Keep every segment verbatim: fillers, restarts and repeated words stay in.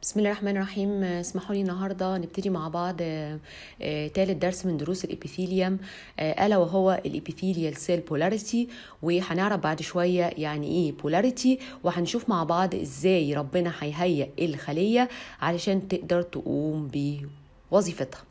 بسم الله الرحمن الرحيم. اسمحوا لي النهارده نبتدي مع بعض ثالث درس من دروس الابيثيليوم، الا وهو الابيثيليال سيل بولاريتي، وهنعرف بعد شويه يعني ايه بولاريتي، وهنشوف مع بعض ازاي ربنا هيهيئ الخليه علشان تقدر تقوم بوظيفتها.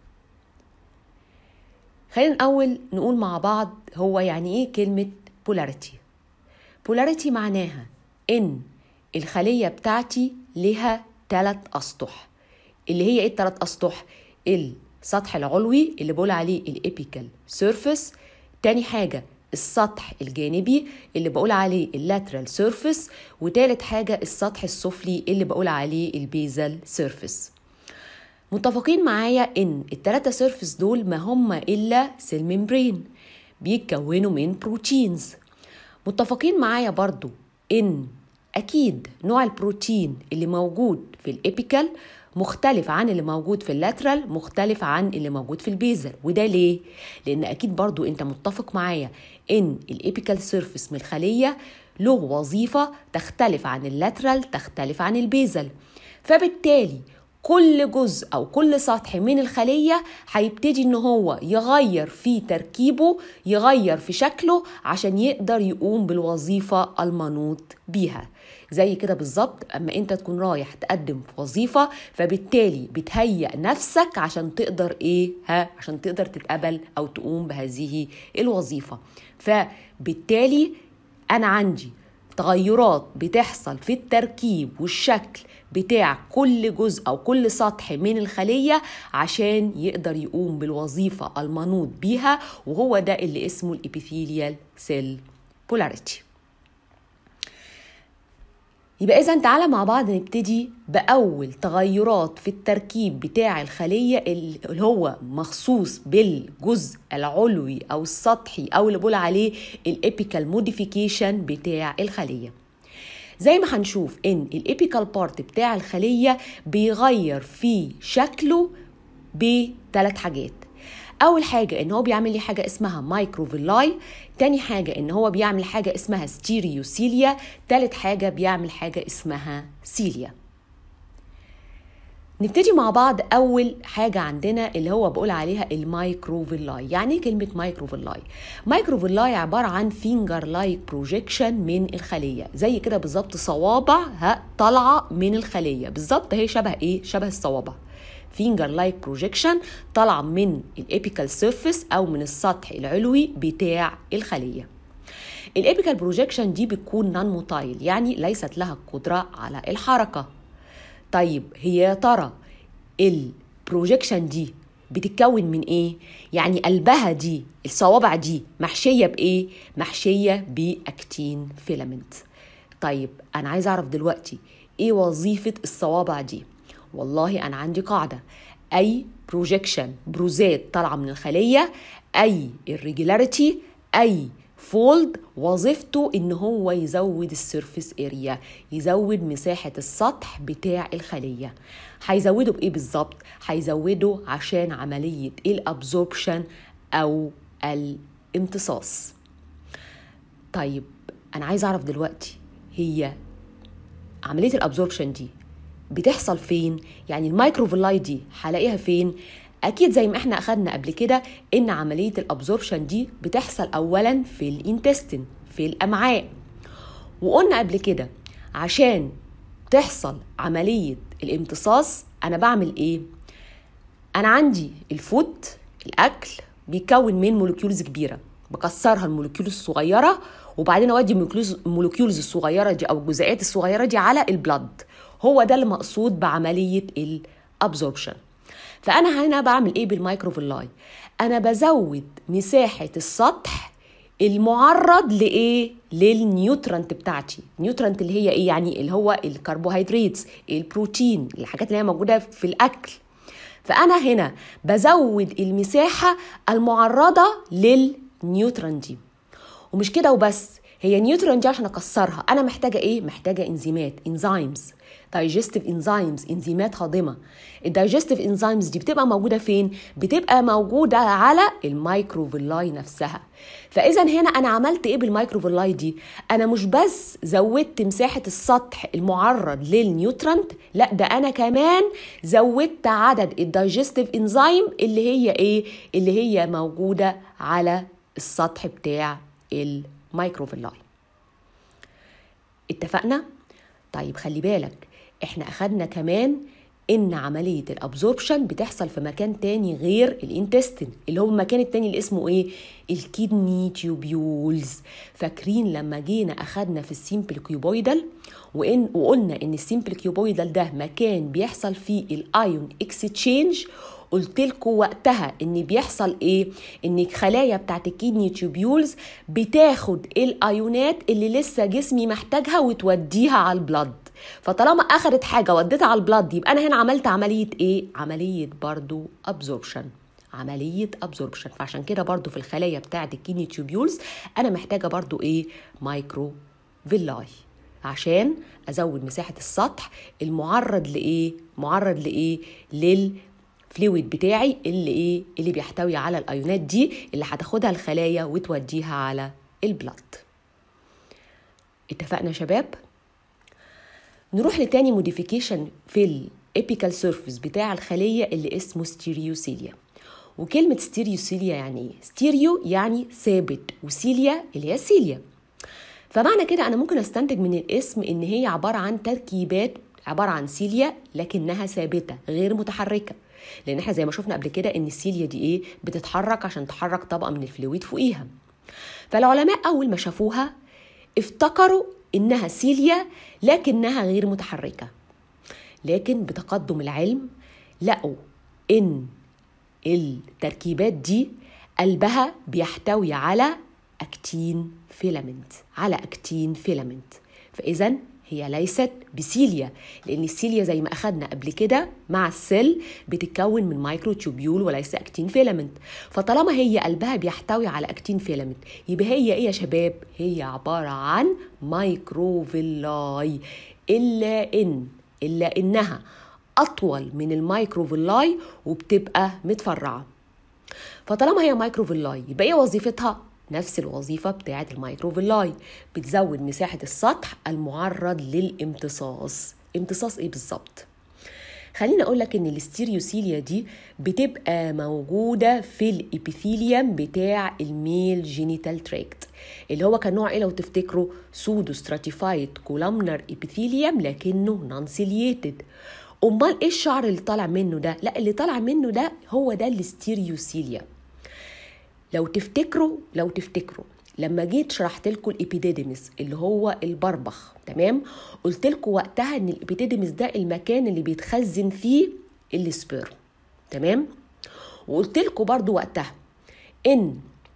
خلينا الاول نقول مع بعض هو يعني ايه كلمه بولاريتي. بولاريتي معناها ان الخليه بتاعتي لها ثلاث أسطح. اللي هي ايه الثلاث أسطح؟ السطح العلوي اللي بقول عليه الابيكال سيرفيس، تاني حاجة السطح الجانبي اللي بقول عليه اللاترال سيرفيس، وتالت حاجة السطح السفلي اللي بقول عليه البيزال سيرفيس. متفقين معايا ان الثلاثة سيرفيس دول ما هم إلا سيل ممبرين بيتكونوا من بروتينز. متفقين معايا برضو ان أكيد نوع البروتين اللي موجود في الإبيكال مختلف عن اللي موجود في اللاترال، مختلف عن اللي موجود في البيزل. وده ليه؟ لأن أكيد برضو أنت متفق معايا إن الإبيكال سيرفيس من الخلية له وظيفة تختلف عن اللاترال، تختلف عن البيزل. فبالتالي كل جزء أو كل سطح من الخلية هيبتدي إن هو يغير في تركيبه، يغير في شكله عشان يقدر يقوم بالوظيفة المنوط بيها. زي كده بالظبط اما انت تكون رايح تقدم في وظيفة، فبالتالي بتهيئ نفسك عشان تقدر ايه ها عشان تقدر تتقبل او تقوم بهذه الوظيفة. فبالتالي انا عندي تغيرات بتحصل في التركيب والشكل بتاع كل جزء أو كل سطح من الخلية عشان يقدر يقوم بالوظيفة المنوط بيها، وهو ده اللي اسمه الإبيثيليال سيل بولاريتي. يبقى إذن تعالى مع بعض نبتدي بأول تغيرات في التركيب بتاع الخلية اللي هو مخصوص بالجزء العلوي أو السطحي أو اللي بقول عليه الإبيكال موديفيكيشن بتاع الخلية. زي ما هنشوف ان الابيكال بارت بتاع الخلية بيغير في شكله بثلاث حاجات. اول حاجة ان هو بيعمل لي حاجة اسمها مايكروفيلاي، تاني حاجة ان هو بيعمل حاجة اسمها ستيريوسيليا، تالت حاجة بيعمل حاجة اسمها سيليا. نبتدي مع بعض أول حاجة عندنا اللي هو بقول عليها المايكروفيلاي. يعني ايه كلمة مايكروفيلاي؟ مايكروفيلاي عبارة عن فينجر لايك بروجيكشن من الخلية، زي كده بالظبط صوابع ها طالعة من الخلية بالظبط، هي شبه ايه؟ شبه الصوابع. فينجر لايك بروجيكشن طالعة من الابيكال سيرفيس أو من السطح العلوي بتاع الخلية. الابيكال بروجيكشن دي بتكون نون موتايل، يعني ليست لها القدرة على الحركة. طيب هي يا ترى البروجيكشن دي بتتكون من ايه؟ يعني قلبها دي الصوابع دي محشية بايه؟ محشية باكتين فيلامنت. طيب انا عايز اعرف دلوقتي ايه وظيفة الصوابع دي؟ والله انا عندي قاعدة، اي بروجيكشن بروزات طالعة من الخلية، اي irregularity، اي فولد، وظيفته ان هو يزود السيرفيس اريا، يزود مساحة السطح بتاع الخلية. هيزوده بايه بالظبط؟ هيزوده عشان عملية الابزوربشن او الامتصاص. طيب انا عايز اعرف دلوقتي هي عملية الابزوربشن دي بتحصل فين؟ يعني المايكروفيلاي دي هلاقيها فين؟ أكيد زي ما احنا أخدنا قبل كده إن عملية الأبزوربشن دي بتحصل أولا في الانتستين، في الأمعاء. وقلنا قبل كده عشان تحصل عملية الامتصاص أنا بعمل إيه؟ أنا عندي الفود، الأكل بيكون من مولكيولز كبيرة، بكسرها المولكيولز الصغيرة وبعدين أودي المولكيولز الصغيرة دي أو الجزيئات الصغيرة دي على البلد. هو ده المقصود بعملية الأبزوربشن. فأنا هنا بعمل إيه بالمايكروفيلاي؟ أنا بزود مساحة السطح المعرض لإيه؟ للنيوترنت بتاعتي. نيوترنت اللي هي إيه؟ يعني اللي هو الكربوهيدرات، البروتين، الحاجات اللي هي موجودة في الأكل. فأنا هنا بزود المساحة المعرضة للنيوترنت دي. ومش كده وبس، هي نيوترنت دي عشان أكسرها أنا محتاجة إيه؟ محتاجة إنزيمات، إنزيمز. digestive enzymes، انزيمات هاضمه. الدايجستيف انزيمز دي بتبقى موجوده فين؟ بتبقى موجوده على المايكروفيلاي نفسها. فاذا هنا انا عملت ايه بالمايكروفيلاي دي؟ انا مش بس زودت مساحه السطح المعرض للنيوترنت، لا ده انا كمان زودت عدد الدايجستيف انزيم اللي هي ايه؟ اللي هي موجوده على السطح بتاع المايكروفيلاي. اتفقنا؟ طيب خلي بالك احنا اخدنا كمان ان عملية الابزوربشن بتحصل في مكان تاني غير الانتستين، اللي هو المكان التاني اللي اسمه ايه؟ الكيدني تيوبيولز. فاكرين لما جينا اخدنا في السيمبل كيوبويدال وإن وقلنا ان السيمبل كيوبويدال ده مكان بيحصل فيه الايون اكستشينج، قلت لكم وقتها ان بيحصل ايه؟ ان الخلايا بتاعت الكيدني تيوبيولز بتاخد الايونات اللي لسه جسمي محتاجها وتوديها على البلد. فطالما اخدت حاجه وديتها على البلد يبقى انا هنا عملت عمليه ايه؟ عمليه برضو ابزوربشن، عمليه ابزوربشن. فعشان كده برضو في الخلايا بتاعت الكيدني تيوبيولز انا محتاجه برضو ايه؟ مايكرو فيلاي، عشان ازود مساحه السطح المعرض لايه؟ معرض لايه؟ لل فلويد بتاعي اللي ايه؟ اللي بيحتوي على الايونات دي اللي هتاخدها الخلايا وتوديها على البلد. اتفقنا يا شباب؟ نروح لتاني موديفيكيشن في الابيكال سيرفيس بتاع الخليه اللي اسمه ستيريوسيليا. وكلمه ستيريوسيليا يعني ايه؟ ستيريو يعني ثابت، وسيليا اللي هي سيليا. فمعنى كده انا ممكن استنتج من الاسم ان هي عباره عن تركيبات عباره عن سيليا لكنها ثابته غير متحركه، لان احنا زي ما شفنا قبل كده ان السيليا دي ايه؟ بتتحرك عشان تحرك طبقه من الفلويد فوقيها. فالعلماء اول ما شافوها افتكروا انها سيليا لكنها غير متحركه، لكن بتقدم العلم لقوا ان التركيبات دي قلبها بيحتوي على اكتين فيلامنت، على اكتين فيلامنت. فاذا هي ليست بسيليا، لان السيليا زي ما اخدنا قبل كده مع السيل بتتكون من مايكرو تيوبيول وليس اكتين فيلامنت. فطالما هي قلبها بيحتوي على اكتين فيلامنت يبقى هي ايه يا شباب؟ هي عباره عن مايكروفيلاي، الا ان الا انها اطول من المايكروفيلاي وبتبقى متفرعه. فطالما هي مايكروفيلاي يبقى ايه وظيفتها؟ نفس الوظيفة بتاعة المايكروفيلاي، بتزود مساحة السطح المعرض للامتصاص. امتصاص ايه بالظبط؟ خليني اقول لك ان الاستيريوسيليا دي بتبقى موجودة في الابيثيليوم بتاع الميل جينيتال تراكت، اللي هو كان نوع ايه لو تفتكروا؟ سودو ستراتيفايد كولامنر ابيثيليوم لكنه نانسيلييتد. امال ايه الشعر اللي طالع منه ده؟ لا اللي طالع منه ده هو ده الاستيريوسيليا. لو تفتكروا لو تفتكروا لما جيت شرحت لكم الابيديديمس اللي هو البربخ، تمام؟ قلت لكم وقتها ان الابيديديمس ده المكان اللي بيتخزن فيه السبيرم، تمام؟ وقلت لكم برضو وقتها ان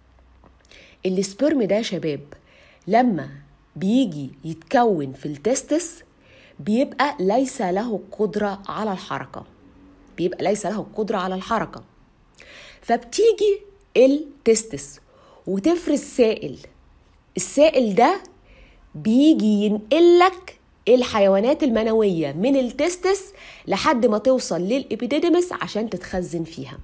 السبيرم ده يا شباب لما بيجي يتكون في التستس بيبقى ليس له قدرة على الحركة، بيبقى ليس له قدرة على الحركة. فبتيجي التستس وتفرز سائل، السائل ده بيجي ينقلك الحيوانات المنوية من التستس لحد ما توصل للإبيديديمس عشان تتخزن فيها.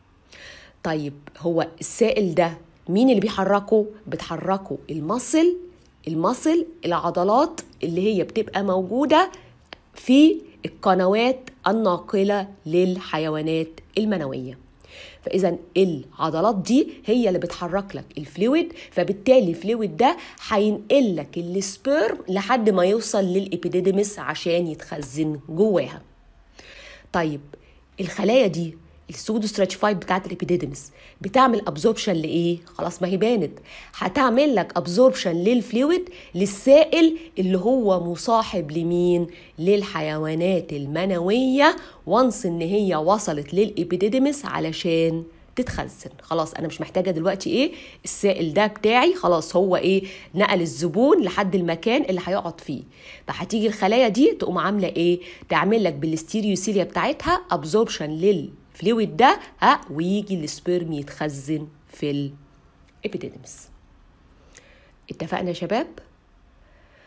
طيب هو السائل ده مين اللي بيحركه؟ بتحركه المصل المصل العضلات اللي هي بتبقى موجودة في القنوات الناقلة للحيوانات المنوية. فإذا العضلات دي هي اللي بتحرك لك الفلويد، فبالتالي الفلويد ده هينقل لك السبيرم لحد ما يوصل للإبيديديمس عشان يتخزن جواها. طيب الخلايا دي السودو ستراتيفايد بتاعت الابيديديمس بتعمل ابزوربشن لايه؟ خلاص ما هي بانت، هتعمل لك ابزوربشن للفلويد، للسائل اللي هو مصاحب لمين؟ للحيوانات المنويه، وانس ان هي وصلت للابيديديمس علشان تتخزن. خلاص انا مش محتاجه دلوقتي ايه؟ السائل ده بتاعي خلاص هو ايه؟ نقل الزبون لحد المكان اللي هيقعد فيه. فهتيجي الخلايا دي تقوم عامله ايه؟ تعمل لك بالستيريوسيليا بتاعتها ابزوربشن لل فلويد ده ها، ويجي السبيرم يتخزن في الابيديديمس. اتفقنا يا شباب؟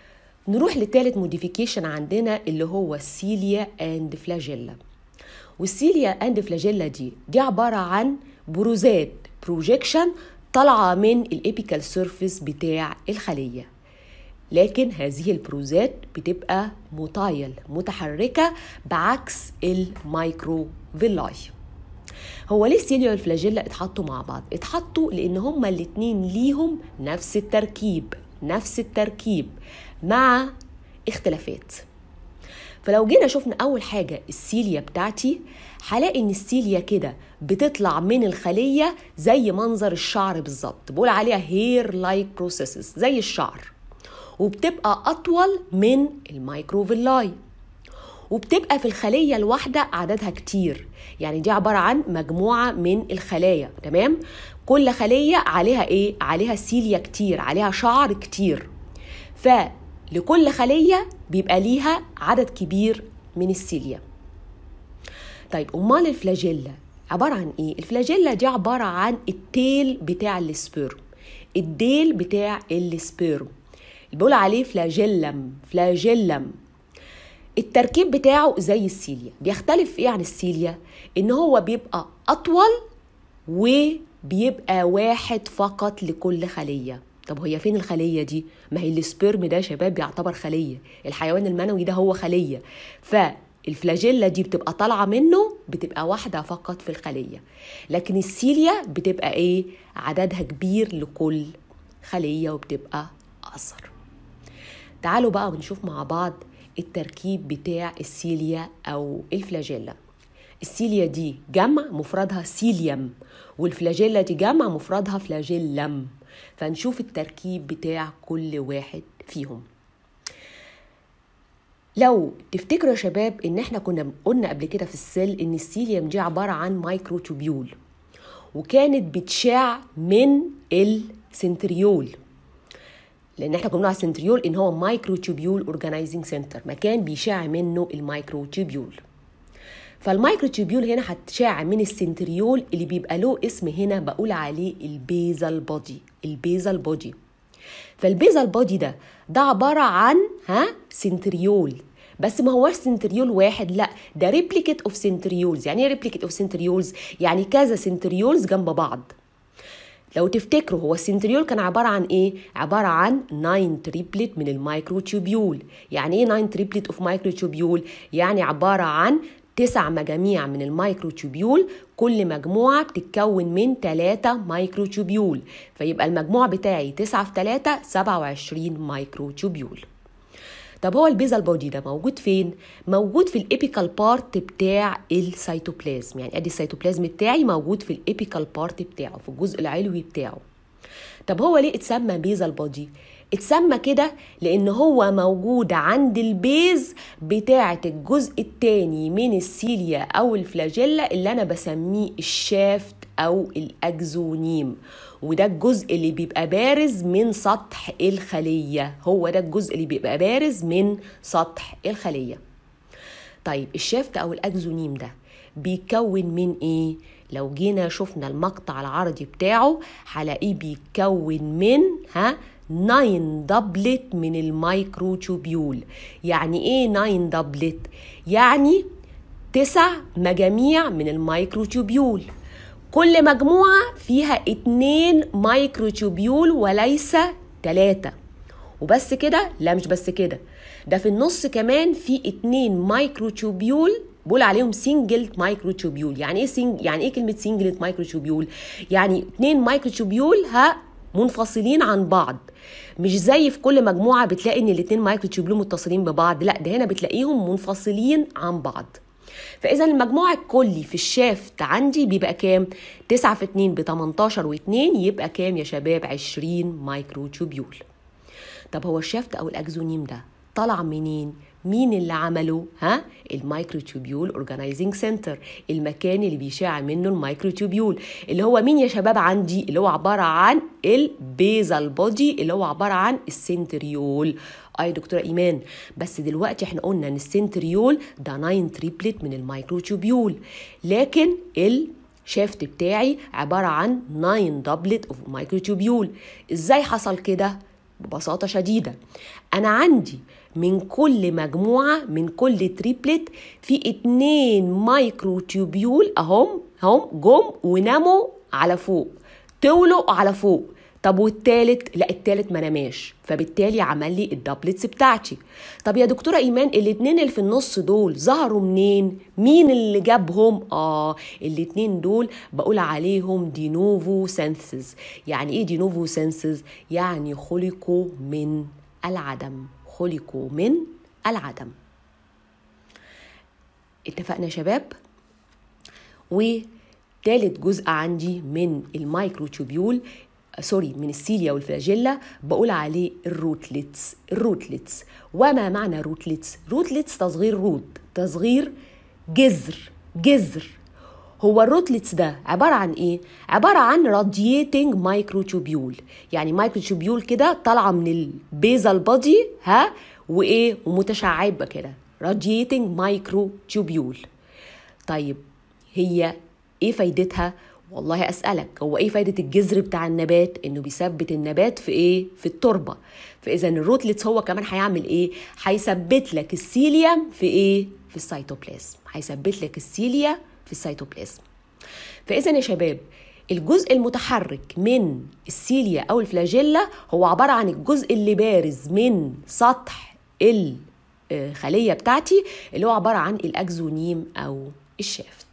نروح لثالث موديفيكيشن عندنا اللي هو السيليا اند فلاجيلا. والسيليا اند فلاجيلا دي دي عباره عن بروزات بروجيكشن طالعه من الابيكال سيرفيس بتاع الخليه، لكن هذه البروزات بتبقى موتايل متحركه بعكس المايكروفيلاي. هو ليه السيليا والفلاجيلا اتحطوا مع بعض؟ اتحطوا لان هما الاتنين ليهم نفس التركيب نفس التركيب مع اختلافات. فلو جينا شفنا اول حاجه السيليا بتاعتي، هلاقي ان السيليا كده بتطلع من الخليه زي منظر الشعر بالظبط، بقول عليها هير لايك بروسيسز زي الشعر، وبتبقى اطول من المايكروفيلاي، وبتبقى في الخليه الواحده عددها كتير. يعني دي عباره عن مجموعه من الخلايا، تمام؟ كل خليه عليها ايه؟ عليها سيليا كتير، عليها شعر كتير، فلكل خليه بيبقى ليها عدد كبير من السيليا. طيب امال الفلاجيلا عباره عن ايه؟ الفلاجيلا دي عباره عن التيل بتاع السبيرم، الديل بتاع السبيرم، بيقول عليه فلاجيلم فلاجيلم. التركيب بتاعه زي السيليا، بيختلف ايه عن السيليا؟ ان هو بيبقى اطول وبيبقى واحد فقط لكل خليه. طب هي فين الخليه دي؟ ما هي السبيرم ده شباب بيعتبر خليه، الحيوان المنوي ده هو خليه، فالفلاجيلا دي بتبقى طالعه منه بتبقى واحده فقط في الخليه، لكن السيليا بتبقى ايه؟ عددها كبير لكل خليه وبتبقى اقصر. تعالوا بقى ونشوف مع بعض التركيب بتاع السيليا أو الفلاجيلا. السيليا دي جمع مفردها سيليم، والفلاجيلا دي جمع مفردها فلاجيلم. فنشوف التركيب بتاع كل واحد فيهم. لو تفتكروا يا شباب ان احنا كنا قلنا قبل كده في السيل ان السيليم دي عبارة عن مايكروتوبيول، وكانت بتشع من السنتريول، لان احنا كنا بنقول على السنتريول ان هو مايكروتوبيول اورجانيزنج سنتر، مكان بيشع منه المايكروتوبيول. فالمايكروتوبيول هنا هتشع من السنتريول اللي بيبقى له اسم هنا بقول عليه البيزال بودي، البيزال بودي. فالبيزال بودي ده ده عباره عن ها سنتريول، بس ما هوش سنتريول واحد، لا ده ريبليكيت اوف سنتريولز. يعني ايه ريبليكيت اوف سنتريولز؟ يعني كذا سنتريولز جنب بعض. لو تفتكروا هو السنتريول كان عبارة عن ايه؟ عبارة عن ناين تريبلت من المايكروتوبيول. يعني ايه ناين تريبلت اوف مايكروتوبيول؟ يعني عبارة عن تسع مجاميع من المايكروتوبيول، كل مجموعة بتتكون من ثلاثة مايكروتوبيول، فيبقى المجموع بتاعي تسعة في ثلاثة سبعة وعشرين مايكروتوبيول. طب هو البيزال بودي ده موجود فين؟ موجود في الابيكال بارت بتاع السيتوبلازم. يعني ادي السيتوبلازم بتاعي موجود في الابيكال بارت بتاعه، في الجزء العلوي بتاعه. طب هو ليه اتسمى بيزال بودي؟ اتسمى كده لان هو موجود عند البيز بتاعه الجزء الثاني من السيليا او الفلاجيلا اللي انا بسميه الشافت او الاكزونيم، وده الجزء اللي بيبقى بارز من سطح الخلية، هو ده الجزء اللي بيبقى بارز من سطح الخلية. طيب الشافت او الاكزونيم ده بيتكون من ايه؟ لو جينا شفنا المقطع العرضي بتاعه هلاقيه بيتكون من ها ناين دبلت من المايكروتوبيول. يعني ايه ناين دبلت؟ يعني تسع مجاميع من المايكروتوبيول، كل مجموعة فيها اتنين مايكروتوبيول وليس تلاتة. وبس كده؟ لا مش بس كده، ده في النص كمان في اتنين مايكروتوبيول بقول عليهم سينجل مايكروتوبيول. يعني ايه سينج... يعني ايه كلمة سينجل مايكروتوبيول؟ يعني اتنين مايكروتوبيول ها منفصلين عن بعض، مش زي في كل مجموعة بتلاقي ان الاتنين مايكروتوبيول متصلين ببعض، لا ده هنا بتلاقيهم منفصلين عن بعض. فإذا المجموع الكلي في الشافت عندي بيبقى كام؟ تسعة في اتنين بتمنتاشر واتنين، يبقى كام يا شباب؟ عشرين مايكروتوبيول. طب هو الشافت أو الأكزونيم ده طلع منين؟ مين اللي عمله؟ ها؟ المايكروتوبيول اورجانيزنج سنتر، المكان اللي بيشع منه المايكروتوبيول، اللي هو مين يا شباب عندي؟ اللي هو عبارة عن البيزال بودي، اللي هو عبارة عن السنتريول. اي دكتورة ايمان، بس دلوقتي احنا قلنا ان السنتريول ده ناين تريبلت من المايكروتوبيول، لكن الشافت بتاعي عبارة عن ناين دبلت اوف مايكروتوبيول. ازاي حصل كده؟ ببساطة شديدة أنا عندي من كل مجموعة من كل تريبلت في اتنين مايكرو تيوبيول أهم هم جم وناموا على فوق، تولوا على فوق. طب والتالت؟ لا التالت ما ناماش، فبالتالي عمل لي الدبلتس بتاعتي. طب يا دكتورة إيمان الاتنين اللي في النص دول ظهروا منين؟ مين اللي جابهم؟ آه الاتنين دول بقول عليهم دينوفو سينثيز. يعني إيه دينوفو سينثيز؟ يعني خلقوا من العدم، خلقوا من العدم. اتفقنا يا شباب؟ وتالت جزء عندي من المايكروتوبيول سوري من السيليا والفلاجيلا بقول عليه الروتلتس. الروتلتس وما معنى روتلتس؟ روتلتس تصغير روت، تصغير جذر جذر. هو الروتلتس ده عبارة عن ايه؟ عبارة عن رادييتنج مايكروتوبيول، يعني مايكروتوبيول كده طالعة من البيزال بودي ها وايه ومتشعبة كده، رادييتنج مايكروتوبيول. طيب هي ايه فايدتها؟ والله أسألك هو إيه فايدة الجذر بتاع النبات؟ إنه بيثبت النبات في إيه؟ في التربة. فإذا الروتلتس هو كمان هيعمل إيه؟ هيثبت لك السيليا في إيه؟ في السيتوبلازم، هيثبت لك السيليا في السيتوبلازم. فإذا يا شباب الجزء المتحرك من السيليا أو الفلاجيلا هو عبارة عن الجزء اللي بارز من سطح الخلية بتاعتي اللي هو عبارة عن الأكزونيم أو الشافت.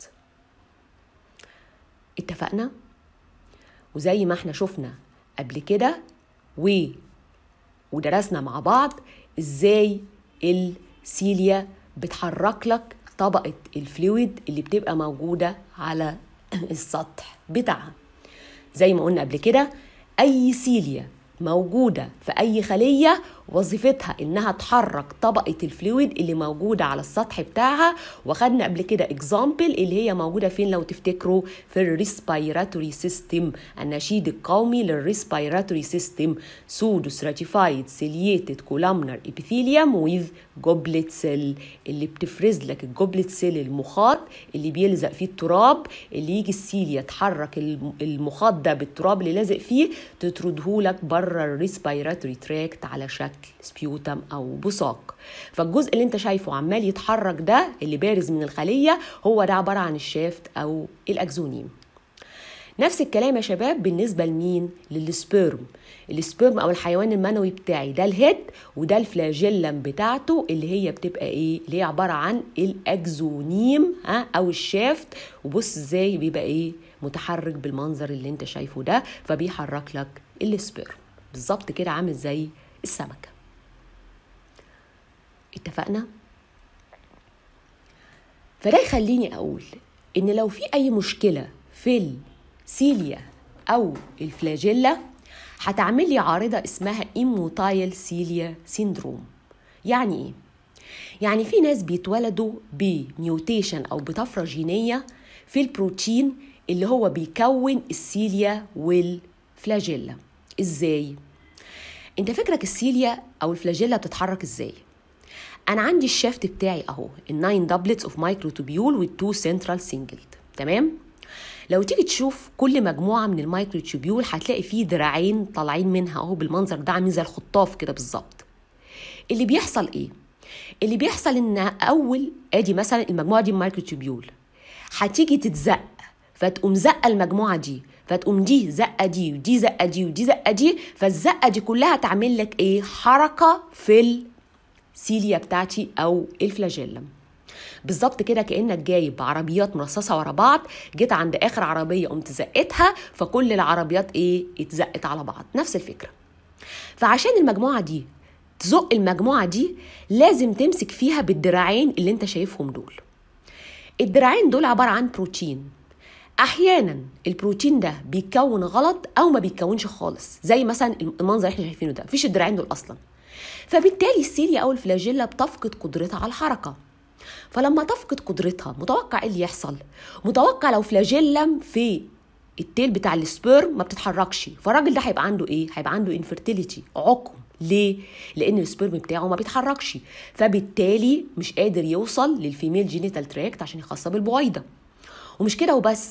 اتفقنا؟ وزي ما احنا شفنا قبل كده و... ودرسنا مع بعض ازاي السيليا بتحرك لك طبقة الفلويد اللي بتبقى موجودة على السطح بتاعها. زي ما قلنا قبل كده اي سيليا موجودة في اي خلية وظيفتها انها تحرك طبقة الفلويد اللي موجودة على السطح بتاعها. وخدنا قبل كده اكزامبل اللي هي موجودة فين لو تفتكروا؟ في الريسبيراتوري سيستم، النشيد القومي للريسبيراتوري سيستم، سودو ستراتيفايد سيلييتد كولامنر ابيثيليوم ويز جوبلت سيل، اللي بتفرز لك الجوبلت سيل المخاط اللي بيلزق فيه التراب، اللي يجي السيليا تحرك المخاط ده بالتراب اللي لازق فيه تطرده لك بره الريسبيراتوري تراكت على شكل سبيوتم أو بصاق. فالجزء اللي انت شايفه عمال يتحرك ده اللي بارز من الخلية هو ده عبارة عن الشافت أو الأكزونيم. نفس الكلام يا شباب بالنسبة لمين؟ للسبيرم. السبيرم أو الحيوان المنوي بتاعي ده الهيد وده الفلاجيلم بتاعته اللي هي بتبقى ايه؟ اللي هي عبارة عن الأكزونيم ها أو الشافت. وبص ازاي بيبقى ايه؟ متحرك بالمنظر اللي انت شايفه ده، فبيحرك لك السبيرم بالظبط كده عامل زي السمكة. اتفقنا؟ فده يخليني أقول إن لو في أي مشكلة في السيليا أو الفلاجيلا هتعمل لي عارضة اسمها إيموتايل سيليا سيندروم. يعني إيه؟ يعني في ناس بيتولدوا بميوتيشن أو بطفرة جينية في البروتين اللي هو بيكون السيليا والفلاجيلا. إزاي؟ انت فكرك السيليا او الفلاجيلا بتتحرك ازاي؟ انا عندي الشافت بتاعي اهو الناين دبلتس اوف مايكروتوبيول والتو سنترال سنجلد، تمام؟ لو تيجي تشوف كل مجموعه من المايكروتوبيول هتلاقي فيه دراعين طالعين منها اهو بالمنظر ده عاملين زي الخطاف كده بالظبط. اللي بيحصل ايه؟ اللي بيحصل ان اول ادي مثلا المجموعه دي مايكروتوبيول هتيجي تتزق فتقوم زقه المجموعه دي، فتقوم دي زقه دي ودي زقه دي ودي زقه دي، فالزقه دي كلها تعمل لك ايه؟ حركه في السيليا بتاعتي او الفلاجيلم. بالظبط كده كانك جايب عربيات مرصصه ورا بعض، جيت عند اخر عربيه قمت زقتها فكل العربيات ايه؟ اتزقت على بعض. نفس الفكره. فعشان المجموعه دي تزق المجموعه دي لازم تمسك فيها بالدراعين اللي انت شايفهم دول. الدراعين دول عباره عن بروتين. احيانا البروتين ده بيتكون غلط او ما بيتكونش خالص، زي مثلا المنظر اللي احنا شايفينه ده مفيش الدراعين دول اصلا. فبالتالي السيليا او الفلاجيلا بتفقد قدرتها على الحركه. فلما تفقد قدرتها متوقع ايه اللي يحصل؟ متوقع لو فلاجيلم في التيل بتاع السبيرم ما بتتحركش، فالراجل ده هيبقى عنده ايه؟ هيبقى عنده انفيرتيليتي، عقم. ليه؟ لان السبيرم بتاعه ما بيتحركش، فبالتالي مش قادر يوصل للفيميل جينيتال تراكت عشان يخصب البويضه. ومش كده وبس،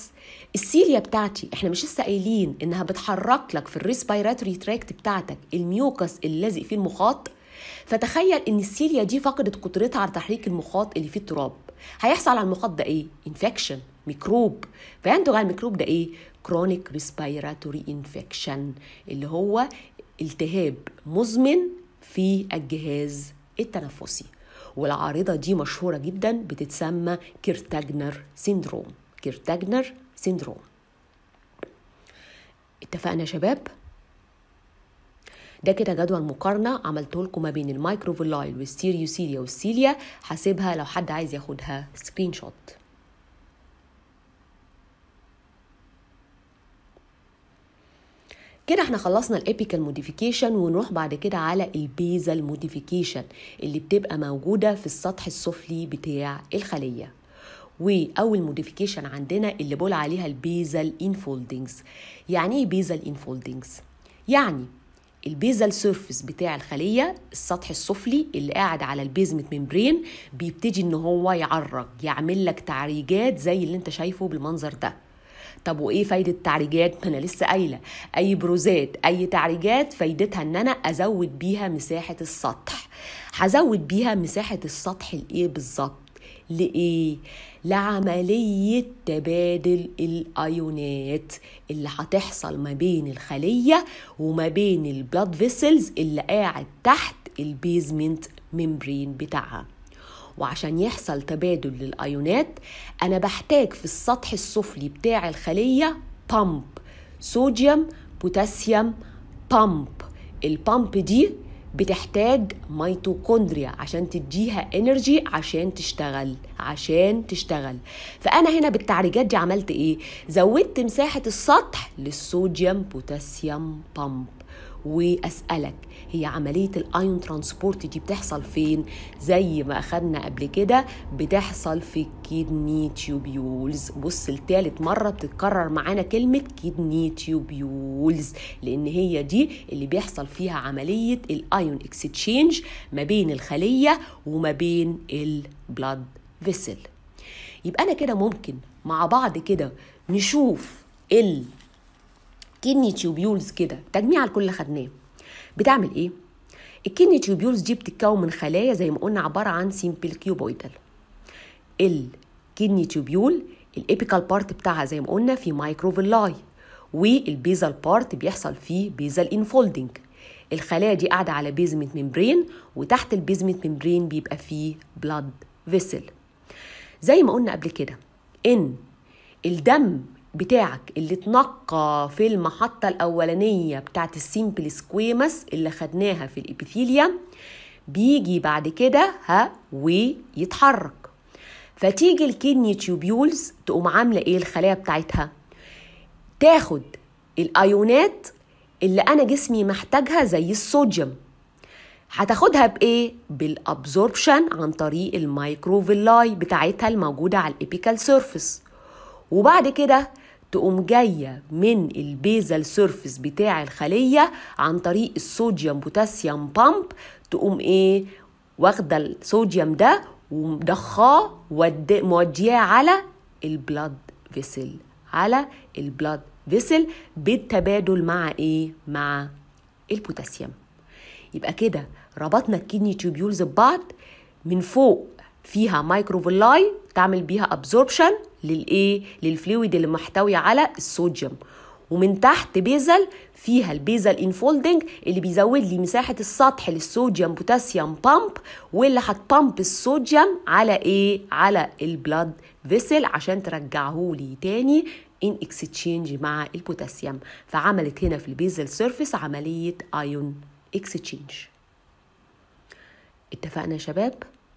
السيليا بتاعتي احنا مش لسه قايلين انها بتحرك لك في الريسبيراتوري تراكت بتاعتك الميوكس اللي لازق فيه المخاط. فتخيل ان السيليا دي فقدت قدرتها على تحريك المخاط اللي فيه التراب، هيحصل على المخاط ده ايه؟ انفكشن، ميكروب. فينتج على الميكروب ده ايه؟ كرونيك ريسبيراتوري انفكشن، اللي هو التهاب مزمن في الجهاز التنفسي. والعارضة دي مشهورة جدا، بتتسمى كيرتاجنر سيندروم. كيرتاجنر سيندروم. اتفقنا يا شباب؟ ده كده جدول مقارنة عملته لكم ما بين المايكروفيلاي والستيريوسيليا والسيليا، حاسبها لو حد عايز ياخدها سكرين شوت. كده احنا خلصنا الابيكال موديفيكيشن، ونروح بعد كده على البيزال موديفيكيشن اللي بتبقى موجودة في السطح السفلي بتاع الخلية. واول موديفيكيشن عندنا اللي بقول عليها البيزال انفولدنجز. يعني ايه بيزال انفولدنجز؟ يعني البيزال سيرفيس بتاع الخلية، السطح السفلي اللي قاعد على البيزمنت ممبرين، بيبتدي ان هو يعرج، يعمل لك تعريجات زي اللي انت شايفه بالمنظر ده. طب وايه فايدة التعريجات؟ ما انا لسه قايله اي بروزات، اي تعريجات فايدتها ان انا ازود بيها مساحة السطح. هزود بيها مساحة السطح لايه بالظبط؟ لايه؟ لعملية تبادل الايونات اللي هتحصل ما بين الخلية وما بين البلاد فيسلز اللي قاعد تحت البيزمنت ممبرين بتاعها. وعشان يحصل تبادل للأيونات أنا بحتاج في السطح السفلي بتاع الخلية بامب، صوديوم بوتاسيوم بامب. البامب دي بتحتاج ميتوكوندريا عشان تديها انرجي عشان تشتغل عشان تشتغل فأنا هنا بالتعريجات دي عملت إيه؟ زودت مساحة السطح للصوديوم بوتاسيوم بامب. وأسألك، هي عملية الأيون ترانسبورت دي بتحصل فين؟ زي ما أخدنا قبل كده بتحصل في الكيدني تيوبيولز. بص الثالث مرة بتتكرر معانا كلمة كيدني تيوبيولز، لأن هي دي اللي بيحصل فيها عملية الأيون اكستشينج ما بين الخلية وما بين البلاد فيسل. يبقى أنا كده ممكن مع بعض كده نشوف ال كيدني تيوبيولز كده تجميع الكل اللي خدناه بتعمل ايه. الكيدني تيوبيولز دي بتتكون من خلايا زي ما قلنا عباره عن سيمبل كيوبويدال. الكيدني تيوبيول الابيكال بارت بتاعها زي ما قلنا في مايكروفيلاي، والبيزال بارت بيحصل فيه بيزال انفولدنج. الخلايا دي قاعده على بيزمنت ممبرين، وتحت البيزمنت ممبرين بيبقى فيه بلاد فيسل. زي ما قلنا قبل كده ان الدم بتاعك اللي اتنقى في المحطة الأولانية بتاعت السيمبل سكويمس اللي خدناها في الإبيثيليوم بيجي بعد كده ها ويتحرك، فتيجي الكيدني تيوبيولز تقوم عاملة ايه الخلايا بتاعتها؟ تاخد الأيونات اللي أنا جسمي محتاجها زي الصوديوم، هتاخدها بإيه؟ بالأبزوربشن عن طريق المايكروفيلاي بتاعتها الموجودة على الإبيكال سيرفيس. وبعد كده تقوم جاية من البيزال سيرفيس بتاع الخلية عن طريق الصوديوم بوتاسيوم بامب، تقوم ايه؟ واخدة الصوديوم ده ومضخاه مودياه على البلاد فيسل، على البلاد فيسل بالتبادل مع ايه؟ مع البوتاسيوم. يبقى كده ربطنا الكيدني تيوبيولز ببعض. من فوق فيها مايكروفيلاي تعمل بيها ابزوربشن للايه؟ للفلويد اللي محتوي على الصوديوم، ومن تحت بيزل فيها البيزل انفولدنج اللي بيزود لي مساحه السطح للصوديوم بوتاسيوم بامب، واللي هتبامب الصوديوم على ايه؟ على البلاد فيسل عشان ترجعه لي تاني ان اكستشينج مع البوتاسيوم. فعملت هنا في البيزل سيرفيس عمليه ايون اكستشينج. اتفقنا يا شباب؟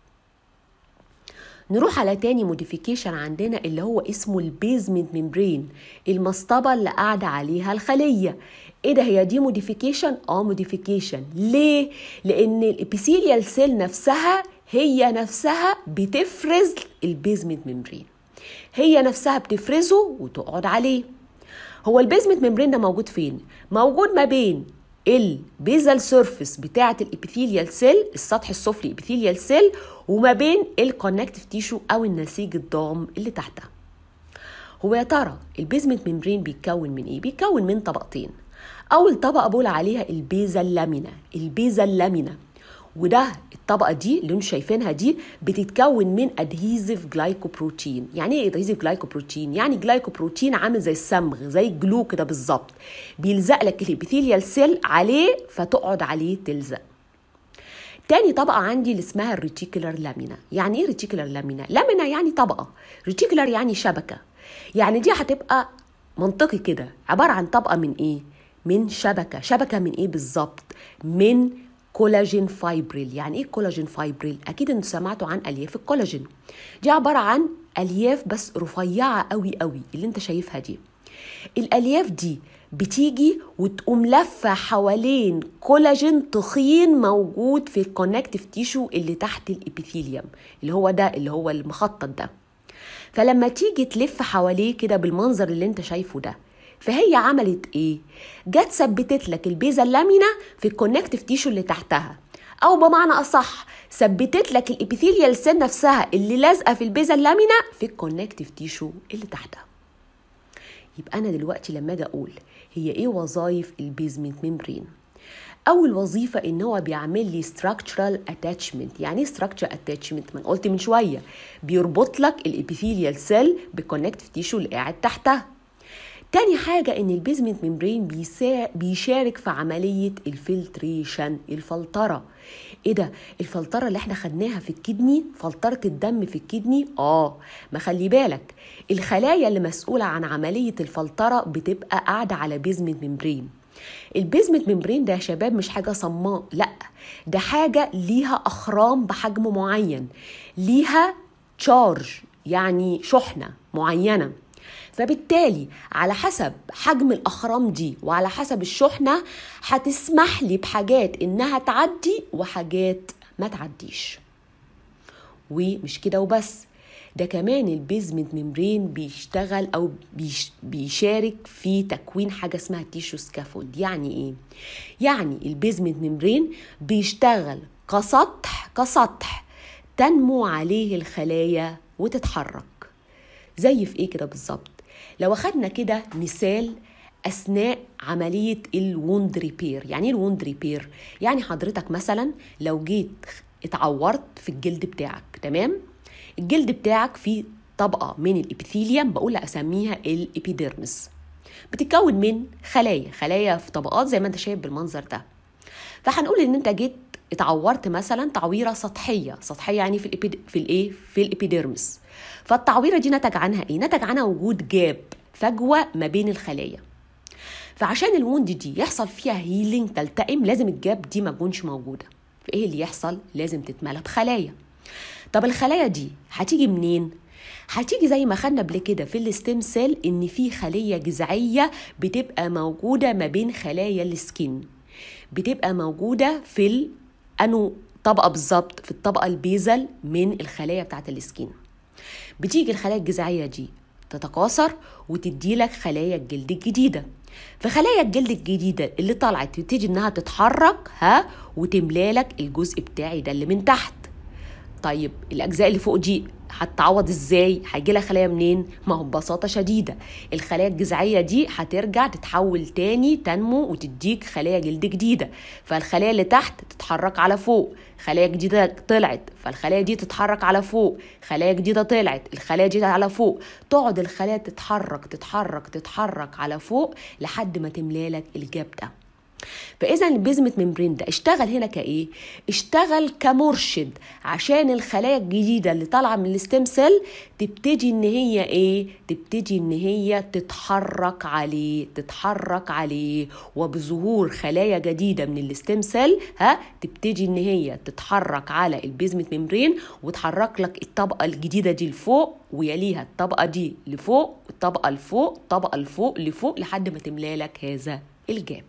نروح على تاني موديفيكيشن عندنا اللي هو اسمه البيزمنت ممبرين، المصطبة اللي قاعدة عليها الخلية. ايه ده؟ هي دي موديفيكيشن؟ اه موديفيكيشن. ليه؟ لان الابيثيليال سيل نفسها هي نفسها بتفرز البيزمنت ممبرين، هي نفسها بتفرزه وتقعد عليه. هو البيزمنت ممبرين ده موجود فين؟ موجود ما بين البيزال سيرفيس بتاعة الابيثيليال سيل، السطح السفلي ابيثيليال سيل، وما بين الكونكتيف تيشو او النسيج الضام اللي تحتها. هو يا ترى البيزمنت ممبرين بيتكون من ايه؟ بيتكون من طبقتين. اول طبقه بقول عليها البيزا اللامينا، البيزا اللامينا، وده الطبقه دي اللي انتم شايفينها دي بتتكون من ادهيزيف جلايكوبروتين. يعني ايه ادهيزيف جلايكوبروتين؟ يعني جلايكوبروتين عامل زي الصمغ، زي الجلو كده بالظبط، بيلزق لك الابيثيليال سيل عليه فتقعد عليه تلزق. تاني طبقة عندي اللي اسمها الريتيكولار لامينا. يعني ايه ريتيكولار لامينا؟ لامينا يعني طبقة، ريتيكولار يعني شبكة. يعني دي هتبقى منطقي كده عبارة عن طبقة من ايه؟ من شبكة. شبكة من ايه بالظبط؟ من كولاجين فايبريل. يعني ايه كولاجين فايبريل؟ اكيد انتوا سمعتوا عن الياف الكولاجين. دي عبارة عن الياف بس رفيعة قوي قوي اللي انت شايفها دي. الالياف دي بتيجي وتقوم لفه حوالين كولاجين تخين موجود في الكونكتيف تيشو اللي تحت الابيثيليوم، اللي هو ده اللي هو المخطط ده. فلما تيجي تلف حواليه كده بالمنظر اللي انت شايفه ده، فهي عملت ايه؟ جت ثبتت لك البيزا اللامينا في الكونكتيف تيشو اللي تحتها، او بمعنى اصح ثبتت لك الابيثيليال سيل نفسها اللي لازقه في البيزا اللامينا في الكونكتيف تيشو اللي تحتها. يبقى أنا دلوقتي لما أجي أقول هي إيه وظائف البيزمنت ممبرين؟ أول وظيفة إن هو بيعمل لي structural attachment. يعني إيه structural attachment؟ ما قلت من شوية بيربط لك الإبيثيليال سيل بالكونكتيف تيشو اللي قاعد تحتها. تاني حاجة إن البيزمنت ممبرين بيشارك في عملية الفلتريشن، الفلترة. إيه ده؟ الفلترة اللي إحنا خدناها في الكدني، فلترة الدم في الكدني. آه ما خلي بالك الخلايا اللي مسؤولة عن عملية الفلترة بتبقى قاعدة على بيزمنت ممبرين. البيزمنت ممبرين ده يا شباب مش حاجة صماء، لأ ده حاجة ليها أخرام بحجم معين، ليها تشارج يعني شحنة معينة. فبالتالي على حسب حجم الأخرام دي وعلى حسب الشحنة هتسمح لي بحاجات إنها تعدي وحاجات ما تعديش. ومش كده وبس، ده كمان البيزمنت ممبرين بيشتغل أو بيش بيشارك في تكوين حاجة اسمها تيشو سكافولد. يعني إيه؟ يعني البيزمنت ممبرين بيشتغل كسطح كسطح تنمو عليه الخلايا وتتحرك. زي في إيه كده بالظبط؟ لو أخدنا كده مثال أثناء عملية الووند ريبير. يعني إيه الووند ريبير؟ يعني حضرتك مثلا لو جيت اتعورت في الجلد بتاعك، تمام؟ الجلد بتاعك فيه طبقة من الإبيثيليوم بقول أسميها الإبيديرمس، بتتكون من خلايا خلايا في طبقات زي ما انت شايف بالمنظر ده. فهنقول ان انت جيت اتعورت مثلا تعويرة سطحية، سطحية يعني في الإبيد... في الايه في الإبيديرمس. فالتعويرة دي نتج عنها ايه؟ نتج عنها وجود جاب، فجوة ما بين الخلايا. فعشان الوند دي يحصل فيها هيلينج تلتئم لازم الجاب دي ما تكونش موجودة. فايه اللي يحصل؟ لازم تتملى بخلايا. طب الخلايا دي هتيجي منين؟ هتيجي زي ما خدنا قبل كده في الستيم سيل ان في خلية جذعية بتبقى موجودة ما بين خلايا السكين، بتبقى موجودة في الانو طبقة بالظبط، في الطبقة البيزل من الخلايا بتاعت السكين. بتيجي الخلايا الجذعية دي تتكاثر وتدي لك خلايا الجلد الجديدة. فخلايا الجلد الجديدة اللي طلعت تبتدي انها تتحرك ها وتملى لك الجزء بتاعي ده اللي من تحت. طيب الأجزاء اللي فوق دي هتتعوض ازاي؟ هيجي لها خلايا منين؟ ما هو ببساطة شديدة الخلايا الجذعية دي هترجع تتحول تاني تنمو وتديك خلايا جلد جديدة. فالخلايا اللي تحت تتحرك على فوق، خلايا جديدة طلعت فالخلايا دي تتحرك على فوق، خلايا جديدة طلعت الخلايا جديدة على فوق، تقعد الخلايا تتحرك تتحرك تتحرك على فوق لحد ما تملالك الجاب ده. فإذا البيزمنت ممبرين ده اشتغل هنا كإيه؟ اشتغل كمرشد عشان الخلايا الجديدة اللي طالعة من الستيم سيل تبتدي ان هي ايه؟ تبتدي ان هي تتحرك عليه تتحرك عليه وبظهور خلايا جديدة من الستيم سيل ها تبتدي ان هي تتحرك على البيزمنت ممبرين وتحرك لك الطبقة الجديدة دي لفوق ويليها الطبقة دي لفوق والطبقة لفوق الطبقة لفوق لفوق لحد ما تملالك هذا الجاب.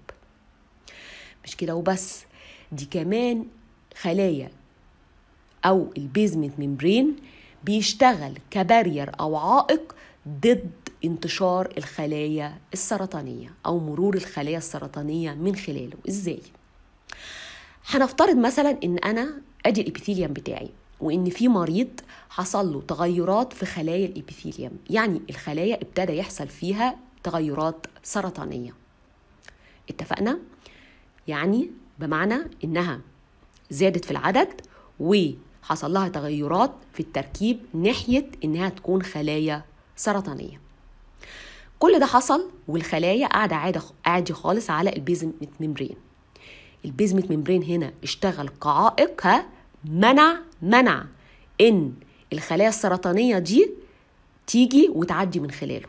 مش كده وبس، دي كمان خلايا أو البيزمنت ممبرين بيشتغل كبارير أو عائق ضد انتشار الخلايا السرطانية أو مرور الخلايا السرطانية من خلاله. إزاي؟ هنفترض مثلا إن أنا أدي الإبيثيليوم بتاعي وإن في مريض حصل له تغيرات في خلايا الإبيثيليوم، يعني الخلايا ابتدى يحصل فيها تغيرات سرطانية. اتفقنا؟ يعني بمعنى إنها زادت في العدد وحصل لها تغيرات في التركيب ناحية إنها تكون خلايا سرطانية. كل ده حصل والخلايا قاعدة عادي خالص على البيزمنت ممبرين. البيزمنت ممبرين هنا اشتغل كعائق، ها منع منع إن الخلايا السرطانية دي تيجي وتعدي من خلاله.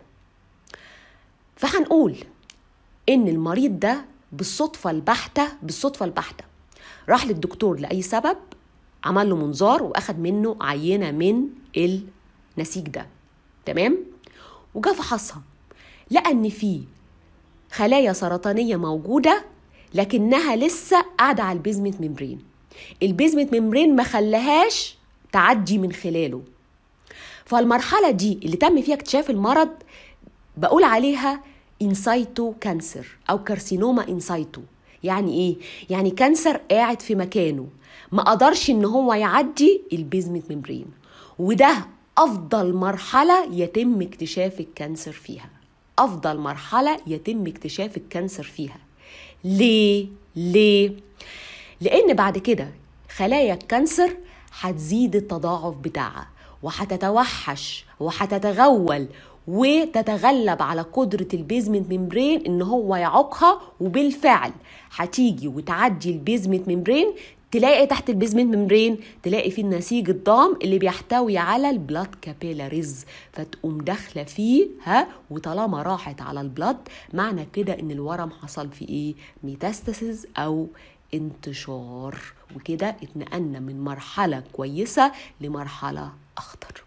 فهنقول إن المريض ده بالصدفة البحتة بالصدفة البحتة راح للدكتور لأي سبب، عمل له منظار وأخد منه عينة من النسيج ده، تمام؟ وجا فحصها لقى إن في خلايا سرطانية موجودة لكنها لسه قاعدة على البيزمنت ممبرين. البيزمنت ممبرين ما خلاهاش تعدي من خلاله. فالمرحلة دي اللي تم فيها اكتشاف المرض بقول عليها انسايتو كانسر أو كارسينوما انسايتو. يعني إيه؟ يعني كانسر قاعد في مكانه ما قدرش إن هو يعدي البيزمنت ممبرين، وده أفضل مرحلة يتم اكتشاف الكانسر فيها. أفضل مرحلة يتم اكتشاف الكانسر فيها. ليه؟ ليه؟ لأن بعد كده خلايا الكانسر هتزيد التضاعف بتاعها وهتتوحش وهتتغول وتتغلب على قدرة البيزمنت ممبرين إن هو يعوقها، وبالفعل هتيجي وتعدي البيزمنت ممبرين، تلاقي تحت البيزمنت ممبرين تلاقي في النسيج الضام اللي بيحتوي على البلاد كابيلاريز، فتقوم داخله فيه ها وطالما راحت على البلاد معنى كده ان الورم حصل فيه ايه؟ ميتاستاسيز او انتشار، وكده اتنقلنا من مرحله كويسه لمرحله اخطر.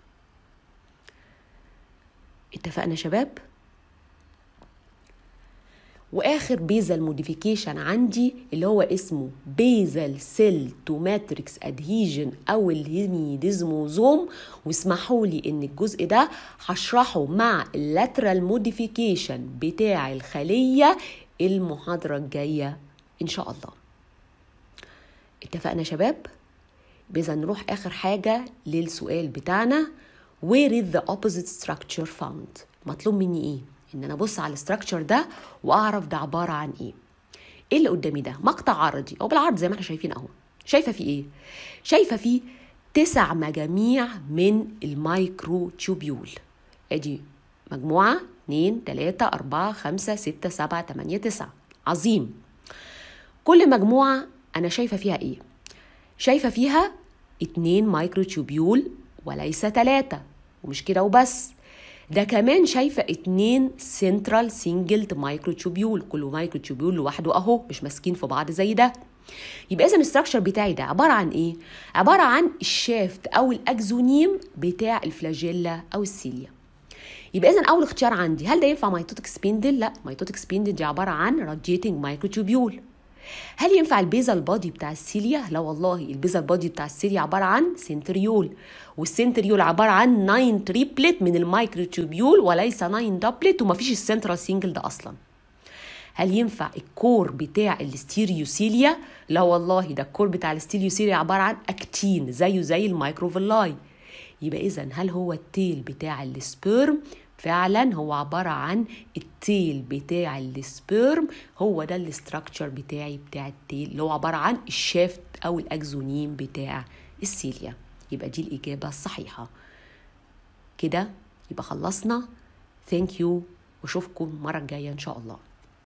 اتفقنا يا شباب؟ واخر بيزل موديفيكيشن عندي اللي هو اسمه بيزل سيل تو ماتريكس ادهيجن او الهيميديزموزوم، واسمحوا لي ان الجزء ده هشرحه مع اللاترال موديفيكيشن بتاع الخليه المحاضره الجايه ان شاء الله. اتفقنا يا شباب؟ بإذا نروح اخر حاجه للسؤال بتاعنا، where is the opposite structure found؟ مطلوب مني ايه؟ ان انا ابص على الاستراكشر ده واعرف ده عباره عن ايه. ايه اللي قدامي ده؟ مقطع عرضي او بالعرض زي ما احنا شايفين اهو. شايفه فيه ايه؟ شايفه فيه تسع مجاميع من المايكرو تيوبيول. ادي مجموعه اتنين تلاتة اربعة خمسة ستة سبعة تمانية تسعة. عظيم. كل مجموعه انا شايفه فيها ايه؟ شايفه فيها اتنين مايكرو تيوبيول وليس تلاتة. ومش كده وبس، ده كمان شايفة اتنين سنترال سينجلد مايكرو تيوبيول، كل مايكرو تيوبيول لوحده اهو مش ماسكين في بعض زي ده. يبقى اذا الاستراكشر بتاعي ده عبارة عن ايه؟ عبارة عن الشافت او الاكزونيم بتاع الفلاجيلا او السيليا. يبقى اذا اول اختيار عندي، هل ده ينفع ميتوتيك سبيندل؟ لا، ميتوتيك سبيندل دي عبارة عن راديتنج مايكرو تيوبيول. هل ينفع البيزال بادي بتاع السيليا؟ لا والله، البيزال بادي بتاع السيليا عبارة عن سنتريول، والسنتريول عبارة عن ناين تريبلت من المايكرو تيوبيول وليس ناين دبلت، ومفيش السنترال سينجل ده أصلا. هل ينفع الكور بتاع الستيريوسيليا؟ لا والله، ده الكور بتاع الستيريوسيليا عبارة عن أكتين زيه زي المايكروفيلاي. يبقى إذن هل هو التيل بتاع السبيرم؟ فعلا هو عبارة عن التيل بتاع السبيرم، هو ده الاستراكشر بتاعي بتاع التيل اللي هو عبارة عن الشافت أو الأكزونيم بتاع السيليا. يبقى دي الإجابة الصحيحة. كده يبقى خلصنا. ثانك يو واشوفكم المرة الجاية إن شاء الله.